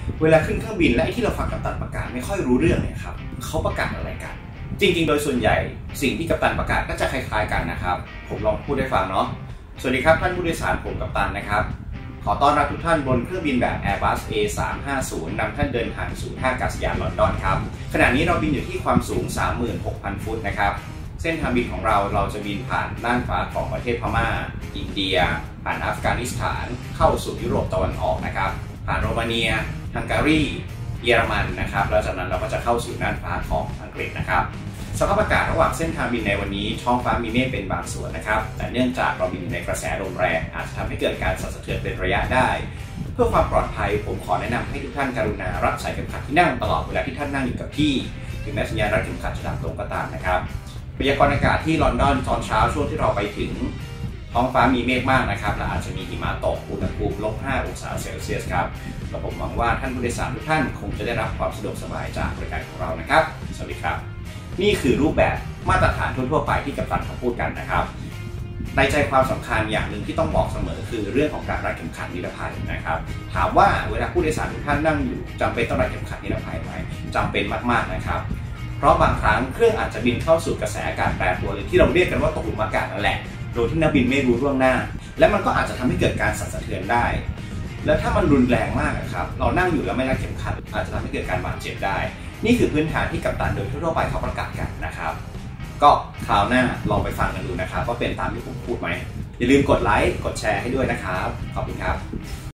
เวลาขึ้นเครื่องบินและไอ้ที่เราฟังกัปตันประกาศไม่ค่อยรู้เรื่องเนี่ยครับเขาประกาศอะไรกันจริงๆโดยส่วนใหญ่สิ่งที่กัปตันประกาศก็จะคล้ายๆกันนะครับผมลองพูดให้ฟังเนาะสวัสดีครับท่านผู้โดยสารผมกัปตันนะครับขอต้อนรับทุกท่านบนเครื่องบินแบบ Airbus A350 นำท่านเดินทางสู่ท่าอากาศยานลอนดอนครับขณะนี้เราบินอยู่ที่ความสูง 36,000 ฟุตนะครับเส้นทางบินของเราจะบินผ่านน่านฟ้าของประเทศพม่าอินเดียผ่านอัฟกานิสถานเข้าสู่ยุโรปตะวันออกนะครับผ่านโรมาเนียฮังการีเยอรมันนะครับแล้วจากนั้นเราก็จะเข้าสู่น่านฟ้าของอังกฤษนะครับสภาพอากาศระหว่างเส้นทางบินในวันนี้ท้องฟ้ามีเมฆเป็นบางส่วนนะครับแต่เนื่องจากเราบินในกระแสลมแรงอาจจะทำให้เกิดการสั่นสะเทือนเป็นระยะได้เพื่อความปลอดภัยผมขอแนะนำให้ทุกท่านกรุณารัดสายเข็มขัดที่นั่งตลอดเวลาที่ท่านนั่งอยู่กับที่ถึงแม้สัญญาณรัดเข็มขัดจะดับลงก็ตามนะครับพยากรณ์อากาศที่ลอนดอนตอนเช้าช่วงที่เราไปถึงท้องฟ้ามีเมฆมากนะครับและอาจจะมีหิมะตกอุณหภูมิ-5 องศาเซลเซียสครับและผมหวังว่าท่านผู้โดยสารทุกท่านคงจะได้รับความสะดวกสบายจากบริการของเรานะครับสวัสดีครับนี่คือรูปแบบมาตรฐานทั่วๆไปที่กัปตันเขาพูดกันนะครับในใจความสำคัญอย่างหนึ่งที่ต้องบอกเสมอคือเรื่องของการรัดเข็มขัดนิรภัยนะครับถามว่าเวลาผู้โดยสารทุกท่านนั่งอยู่จำเป็นต้องรัดเข็มขัดนิรภัยไหมจำเป็นมากๆนะครับเพราะบางครั้งเครื่องอาจจะบินเข้าสู่กระแสอากาศแปรปรวนหรือที่เราเรียกกันว่าตกหลุมอากาศนั่นแหละโดยที่นักบินไม่รู้ล่วงหน้าและมันก็อาจจะทำให้เกิดการสั่นสะเทือนได้แล้วถ้ามันรุนแรงมากครับเรานั่งอยู่แล้วไม่รัดเข็มขัดอาจจะทำให้เกิดการบาดเจ็บได้นี่คือพื้นฐานที่กัปตันโดยทั่วไปเขาประกาศกันนะครับก็คราวหน้าลองไปฟังกันดูนะครับว่าเป็นตามที่ผมพูดไหมอย่าลืมกดไลค์กดแชร์ให้ด้วยนะครับขอบคุณครับ